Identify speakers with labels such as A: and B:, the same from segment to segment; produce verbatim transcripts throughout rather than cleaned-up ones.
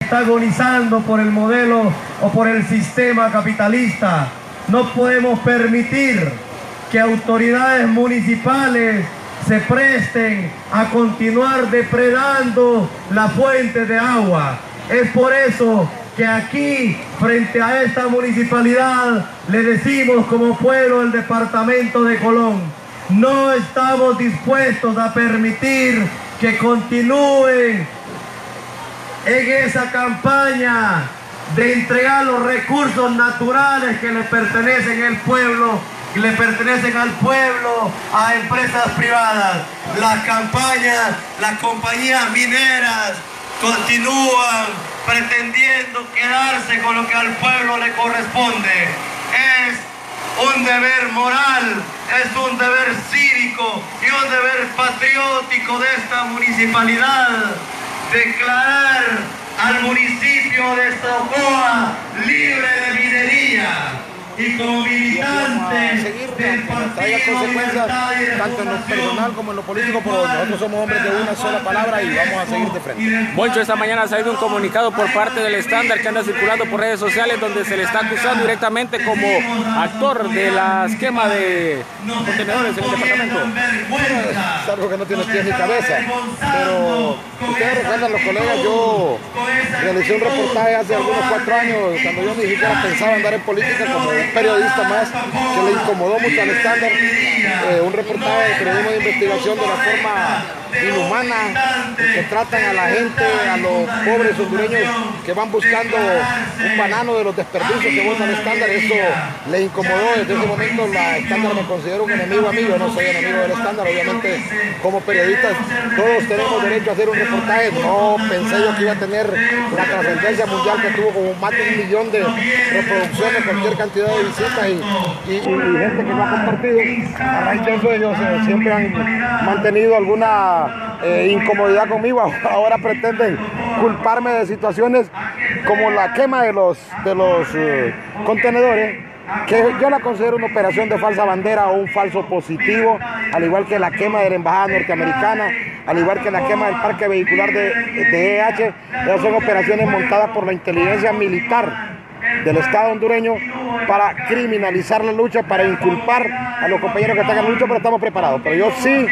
A: está agonizando por el modelo o por el sistema capitalista. No podemos permitir que autoridades municipales se presten a continuar depredando la fuente de agua. Es por eso que aquí, frente a esta municipalidad, le decimos como pueblo del departamento de Colón, no estamos dispuestos a permitir que continúen en esa campaña de entregar los recursos naturales que le pertenecen al pueblo, que le pertenecen al pueblo, a empresas privadas. Las campañas, las compañías mineras continúan pretendiendo quedarse con lo que al pueblo le corresponde. Es un deber moral, es un deber cívico y un deber patriótico de esta municipalidad declarar al municipio de Socoa libre de minería. Y como militante del Partido Libertad y Refundación,
B: tanto en lo personal como en lo político, pero nosotros somos hombres de una sola palabra y vamos a seguir de frente.
C: Moncho, esta mañana ha salido un comunicado por parte del estándar que anda circulando por redes sociales donde se le está acusando directamente como actor de la esquema de contenedores en el departamento.
B: Es algo que no tiene pies ni cabeza, pero ustedes recuerdan, los colegas, yo realicé un reportaje hace algunos cuatro años cuando yo ni siquiera pensaba andar en política, como un periodista más que le incomodó mucho al estándar, eh, un reportaje de periodismo de investigación de la forma inhumana que tratan a la gente, a los pobres hondureños que van buscando un banano de los desperdicios que bota el estándar. Eso le incomodó. Desde ese momento la estándar me considero un enemigo a mí. Yo no soy enemigo del estándar, obviamente como periodistas todos tenemos derecho a hacer un reportaje. No pensé yo que iba a tener la trascendencia mundial que tuvo, como más de un millón de reproducciones, cualquier cantidad de visitas y, y, y gente que lo ha compartido. A raíz de eso ellos eh, siempre han mantenido alguna Eh, incomodidad conmigo. Ahora pretenden culparme de situaciones como la quema de los, de los eh, contenedores, que yo la considero una operación de falsa bandera o un falso positivo, al igual que la quema de la embajada norteamericana, al igual que la quema del parque vehicular de, de E H. Esas son operaciones montadas por la inteligencia militar del Estado hondureño para criminalizar la lucha, para inculpar a los compañeros que están en la lucha, pero estamos preparados. Pero yo sí,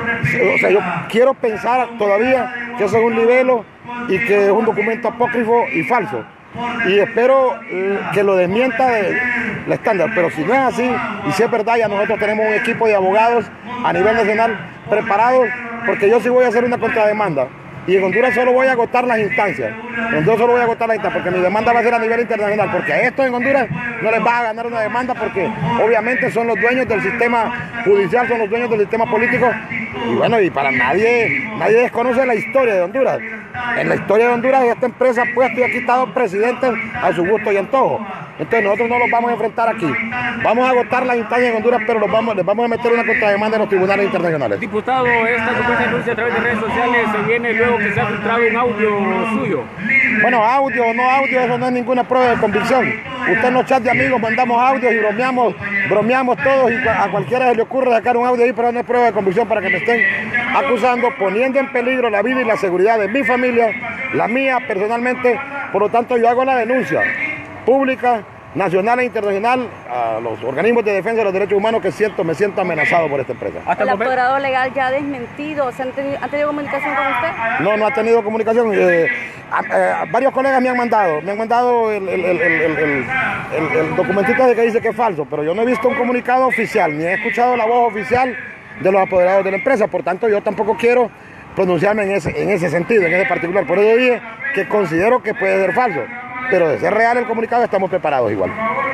B: o sea, yo quiero pensar todavía que eso es un libelo y que es un documento apócrifo y falso. Y espero eh, que lo desmienta de, la estándar, pero si no es así, y si es verdad, ya nosotros tenemos un equipo de abogados a nivel nacional preparados, porque yo sí voy a hacer una contrademanda. Y en Honduras solo voy a agotar las instancias. En Honduras solo voy a agotar las instancias, porque mi demanda va a ser a nivel internacional, porque a estos en Honduras no les va a ganar una demanda, porque obviamente son los dueños del sistema judicial, son los dueños del sistema político. Y bueno, y para nadie, nadie desconoce la historia de Honduras. En la historia de Honduras esta empresa ha puesto y ha quitado presidentes a su gusto y antojo. Entonces nosotros no los vamos a enfrentar aquí. Vamos a agotar las instancias en Honduras, pero los vamos, les vamos a meter una contrademanda en los tribunales internacionales.
C: Diputado, esta supuesta denuncia a través de redes sociales se viene luego que se ha filtrado un audio suyo.
B: Bueno, audio o no audio, eso no es ninguna prueba de convicción. Usted en los chats de amigos mandamos audios y bromeamos, bromeamos todos, y a cualquiera se le ocurre sacar un audio ahí, pero no es prueba de convicción para que me estén acusando, poniendo en peligro la vida y la seguridad de mi familia, la mía personalmente. Por lo tanto, yo hago la denuncia pública, nacional e internacional, a los organismos de defensa de los derechos humanos, que siento, me siento amenazado por esta empresa.
D: ¿El, el apoderado legal ya ha desmentido? ¿Se han tenido, ¿Han tenido comunicación con usted?
B: No, no ha tenido comunicación. Eh, a, a, varios colegas me han mandado, me han mandado el, el, el, el, el, el, el documentito de que dice que es falso, pero yo no he visto un comunicado oficial, ni he escuchado la voz oficial de los apoderados de la empresa. Por tanto, yo tampoco quiero pronunciarme en ese, en ese sentido, en ese particular. Por eso dije que considero que puede ser falso, pero de ser real el comunicado estamos preparados igual.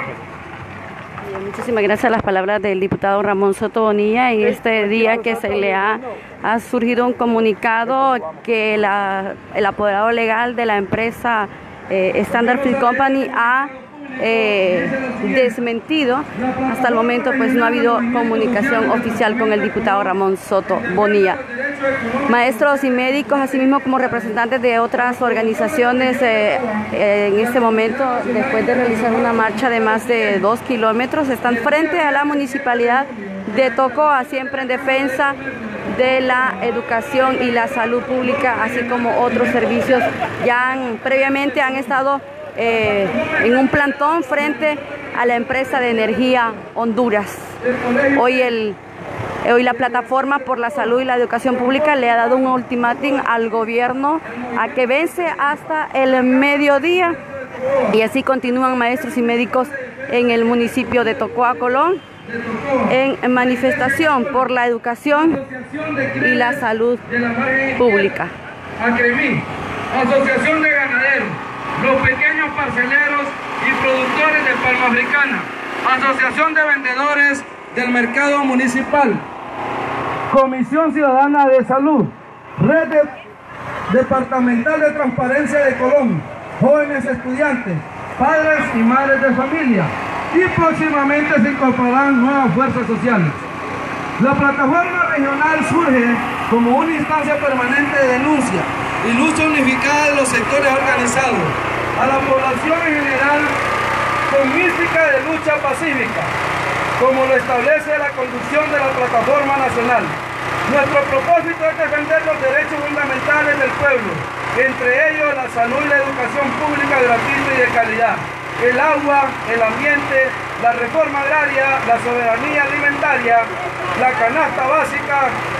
D: Muchísimas gracias a las palabras del diputado Ramón Soto Bonilla. En este día que se le ha, ha surgido un comunicado que la, el apoderado legal de la empresa eh, Standard Fruit Company ha eh, desmentido. Hasta el momento pues no ha habido comunicación oficial con el diputado Ramón Soto Bonilla. Maestros y médicos, asimismo como representantes de otras organizaciones, eh, eh, en este momento, después de realizar una marcha de más de dos kilómetros, están frente a la municipalidad de Tocoa, siempre en defensa de la educación y la salud pública, así como otros servicios. Ya han, previamente han estado eh, en un plantón frente a la empresa de energía Honduras. Hoy, el, hoy la plataforma por la salud y la educación pública le ha dado un ultimátum al gobierno a que vence hasta el mediodía, y así continúan maestros y médicos en el municipio de Tocoa, Colón, en manifestación por la educación y la salud pública.
E: ACREMI, Asociación de Ganaderos, los pequeños parceleros y productores de palma africana, Asociación de Vendedores del Mercado Municipal, Comisión Ciudadana de Salud, Red de, Departamental de Transparencia de Colón, jóvenes estudiantes, padres y madres de familia, y próximamente se incorporarán nuevas fuerzas sociales. La plataforma regional surge como una instancia permanente de denuncia y lucha unificada de los sectores organizados a la población en general, con mística de lucha pacífica, como lo establece la conducción de la plataforma nacional. Nuestro propósito es defender los derechos fundamentales del pueblo, entre ellos la salud y la educación pública gratuita y de calidad, el agua, el ambiente, la reforma agraria, la soberanía alimentaria, la canasta básica,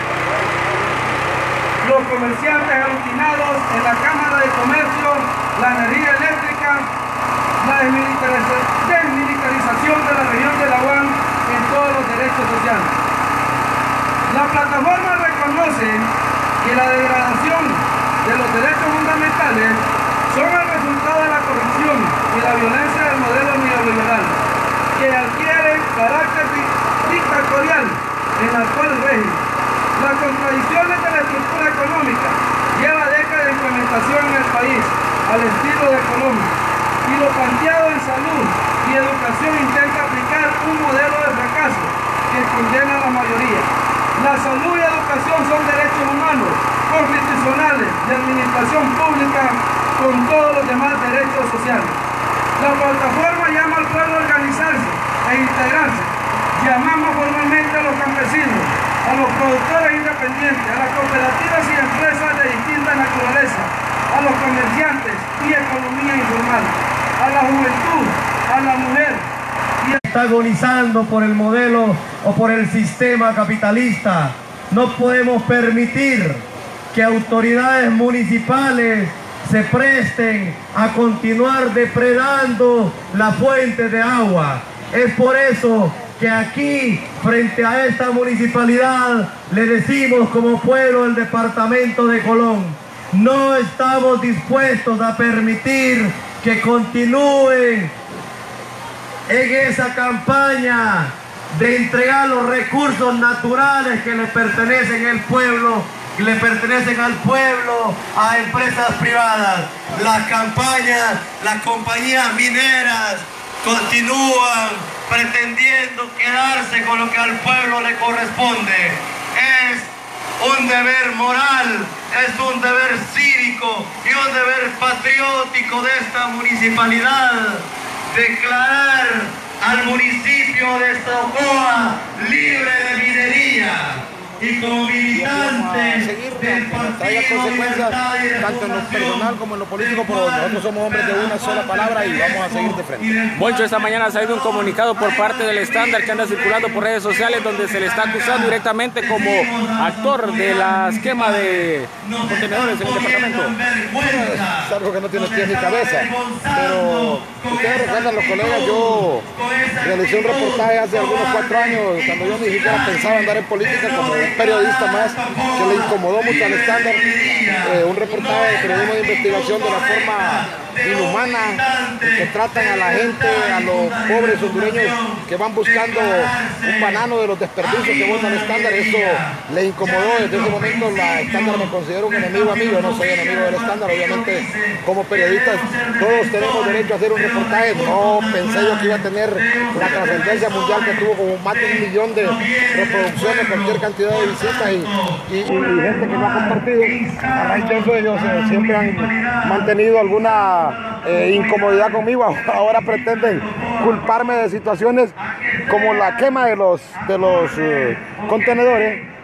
E: los comerciantes aglutinados en la Cámara de Comercio, la energía eléctrica, la desmilitarización de la región de La Guan en todos los derechos sociales. La plataforma reconoce que la degradación de los derechos fundamentales son el resultado de la corrupción y la violencia del modelo neoliberal, que adquiere carácter dictatorial en el actual régimen. Las contradicciones de la estructura económica lleva décadas de implementación en el país, al estilo de Colombia, y lo planteado en salud y educación intenta aplicar un modelo de fracaso que condena a la mayoría. La salud y educación son derechos humanos, constitucionales, de administración pública, con todos los demás derechos sociales. La plataforma llama al pueblo a organizarse e integrarse. Llamamos formalmente a los campesinos, a los productores independientes, a las cooperativas y empresas de distinta naturaleza, a los comerciantes y economía informal, a la juventud, a la mujer.
A: Está agonizando por el modelo o por el sistema capitalista. No podemos permitir que autoridades municipales se presten a continuar depredando la fuente de agua. Es por eso que aquí, frente a esta municipalidad, le decimos como pueblo del departamento de Colón, no estamos dispuestos a permitir que continúen en esa campaña de entregar los recursos naturales que le pertenecen al pueblo, que le pertenecen al pueblo, a empresas privadas. Las campañas, las compañías mineras continúan pretendiendo quedarse con lo que al pueblo le corresponde. Es un deber moral, es un deber cívico y un deber patriótico de esta municipalidad declarar al municipio de Tocoa libre de minería. Y como militantes del Partido Libertad y Refundación,
B: tanto en lo personal como en lo político, pero nosotros somos hombres de una sola palabra y vamos a seguir de frente.
C: Moncho, esta mañana ha salido un comunicado por parte del estándar que anda circulando por redes sociales, donde se le está acusando directamente como actor de la esquema de contenedores en el departamento.
B: Es algo que no tiene pies ni cabeza, pero ustedes recuerdan, los colegas, yo realicé un reportaje hace algunos cuatro años, cuando yo ni siquiera pensaba andar en política, como un periodista más que le incomodó mucho al estándar, eh, un reportaje de periodismo de investigación de la forma inhumana que tratan a la gente, a los pobres hondureños que van buscando un banano de los desperdicios que bota el estándar. Eso le incomodó. Desde ese momento la estándar me considero un enemigo a mí. Yo no soy enemigo del estándar, obviamente como periodistas todos tenemos derecho a hacer un reportaje. No pensé yo que iba a tener la trascendencia mundial que tuvo, como más de un millón de reproducciones, cualquier cantidad de visitas y, y, y gente que lo ha compartido. A raíz de eso ellos eh, siempre han mantenido alguna Eh, incomodidad conmigo. Ahora pretenden culparme de situaciones como la quema de los, de los eh, contenedores,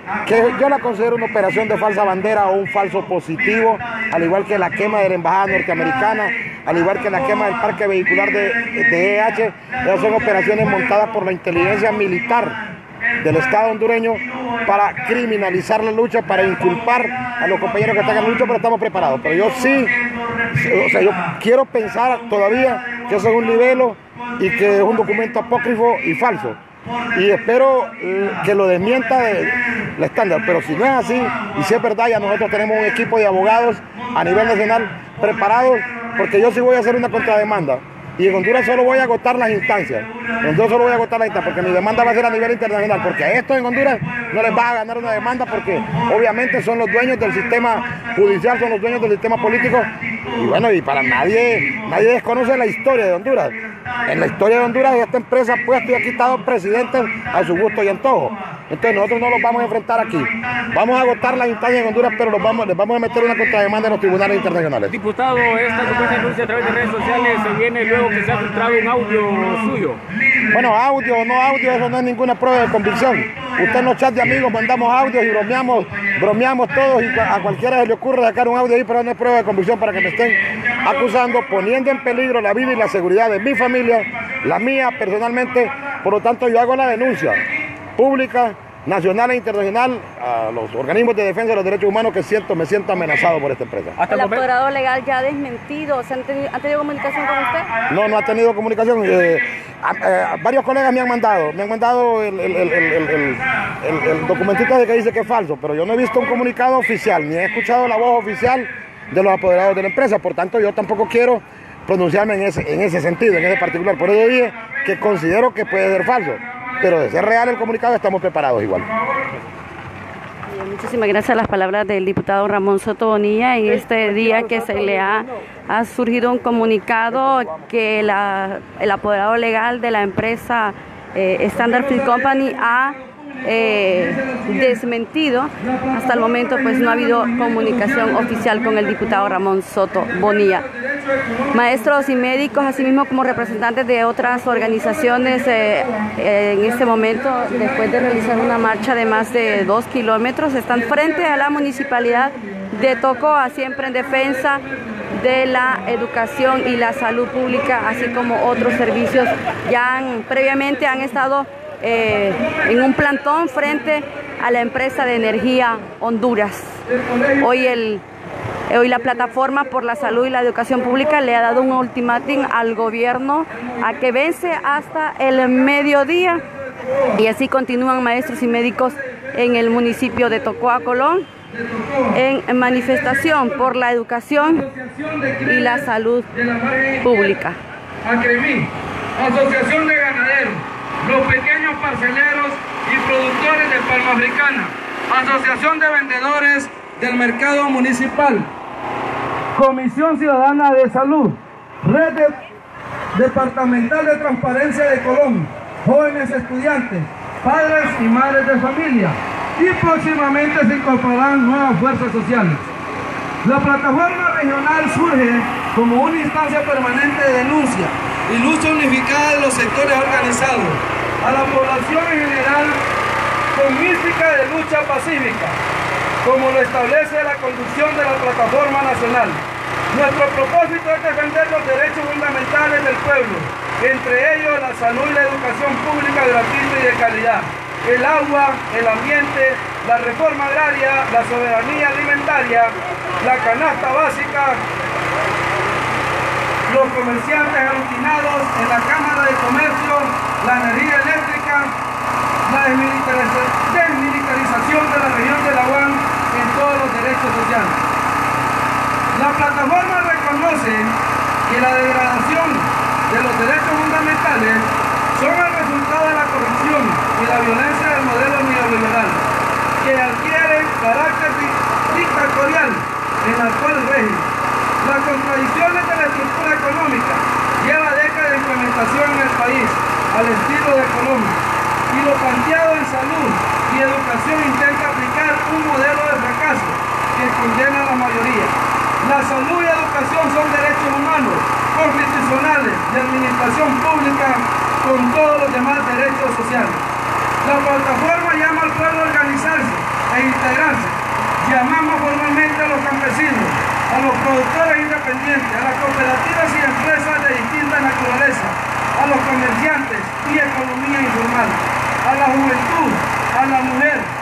B: que yo la considero una operación de falsa bandera o un falso positivo, al igual que la quema de la embajada norteamericana, al igual que la quema del parque vehicular de, de E H. Esas son operaciones montadas por la inteligencia militar del Estado hondureño para criminalizar la lucha, para inculpar a los compañeros que están en la lucha, pero estamos preparados. Pero yo sí, o sea, yo quiero pensar todavía que eso es un libelo y que es un documento apócrifo y falso. Y espero eh, que lo desmienta de, la estándar, pero si no es así, y si es verdad, ya nosotros tenemos un equipo de abogados a nivel nacional preparados, porque yo sí voy a hacer una contrademanda. Y en Honduras solo voy a agotar las instancias. En Honduras solo voy a agotar las instancias, porque mi demanda va a ser a nivel internacional, porque a estos en Honduras no les va a ganar una demanda, porque obviamente son los dueños del sistema judicial, son los dueños del sistema político. Y bueno, y para nadie, nadie desconoce la historia de Honduras. En la historia de Honduras esta empresa ha puesto y ha quitado presidentes a su gusto y antojo. Entonces nosotros no los vamos a enfrentar aquí. Vamos a agotar las instancias en Honduras, pero los vamos, les vamos a meter una contrademanda en los tribunales internacionales.
C: Diputado, esta supuesta denuncia a través de redes sociales se viene luego que se ha filtrado un audio suyo.
B: Bueno, audio o no audio, eso no es ninguna prueba de convicción. Usted en los chats de amigos mandamos audios y bromeamos, bromeamos todos, y a cualquiera se le ocurre sacar un audio ahí, pero no es prueba de convicción para que me estén acusando, poniendo en peligro la vida y la seguridad de mi familia, la mía personalmente. Por lo tanto, yo hago la denuncia pública, nacional e internacional, a los organismos de defensa de los derechos humanos, que siento, me siento amenazado por esta empresa.
D: ¿El, el apoderado legal ya ha desmentido? ¿Se han tenido, ¿Han tenido comunicación con usted?
B: No, no ha tenido comunicación. Eh, a, a, varios colegas me han mandado, me han mandado el, el, el, el, el, el, el documentito de que dice que es falso, pero yo no he visto un comunicado oficial, ni he escuchado la voz oficial de los apoderados de la empresa. Por tanto, yo tampoco quiero pronunciarme en ese, en ese sentido, en ese particular. Por eso dije que considero que puede ser falso. Pero de ser real el comunicado, estamos preparados igual.
D: Muchísimas gracias a las palabras del diputado Ramón Soto Bonilla. En este día que se le ha, ha surgido un comunicado que la, el apoderado legal de la empresa eh, Standard Fruit Company ha eh, desmentido. Hasta el momento pues no ha habido comunicación oficial con el diputado Ramón Soto Bonilla. Maestros y médicos, asimismo como representantes de otras organizaciones, eh, eh, en este momento, después de realizar una marcha de más de dos kilómetros, están frente a la municipalidad de Tocoa, siempre en defensa de la educación y la salud pública, así como otros servicios. Ya han, previamente han estado eh, en un plantón frente a la empresa de energía Honduras. Hoy el Hoy la Plataforma por la Salud y la Educación Pública le ha dado un ultimátum al gobierno a que vence hasta el mediodía, y así continúan maestros y médicos en el municipio de Tocoa, Colón, en manifestación por la educación y la salud pública.
E: ACREMI, Asociación de Ganaderos, los pequeños parceleros y productores de palma africana, Asociación de Vendedores del Mercado Municipal, Comisión Ciudadana de Salud, Red de, Departamental de Transparencia de Colón, jóvenes estudiantes, padres y madres de familia, y próximamente se incorporarán nuevas fuerzas sociales. La plataforma regional surge como una instancia permanente de denuncia y lucha unificada de los sectores organizados, a la población en general, con mística de lucha pacífica, como lo establece la conducción de la Plataforma Nacional. Nuestro propósito es defender los derechos fundamentales del pueblo, entre ellos la salud y la educación pública gratuita y de calidad, el agua, el ambiente, la reforma agraria, la soberanía alimentaria, la canasta básica, los comerciantes aglutinados en la Cámara de Comercio, la energía eléctrica, la desmilitarización de la región de La Guan en todos los derechos sociales. La plataforma reconoce que la degradación de los derechos fundamentales son el resultado de la corrupción y la violencia del modelo neoliberal, que adquiere carácter dictatorial en el actual régimen. Las contradicciones de la estructura económica lleva décadas de implementación en el país, al estilo de Colombia, y lo planteado en salud y educación intenta aplicar un modelo de fracaso que condena a la mayoría. La salud y educación son derechos humanos, constitucionales, de administración pública, con todos los demás derechos sociales. La plataforma llama al pueblo a organizarse e integrarse. Llamamos formalmente a los campesinos, a los productores independientes, a las cooperativas y empresas de distinta naturaleza, a los comerciantes y economía informal, a la juventud, a la mujer,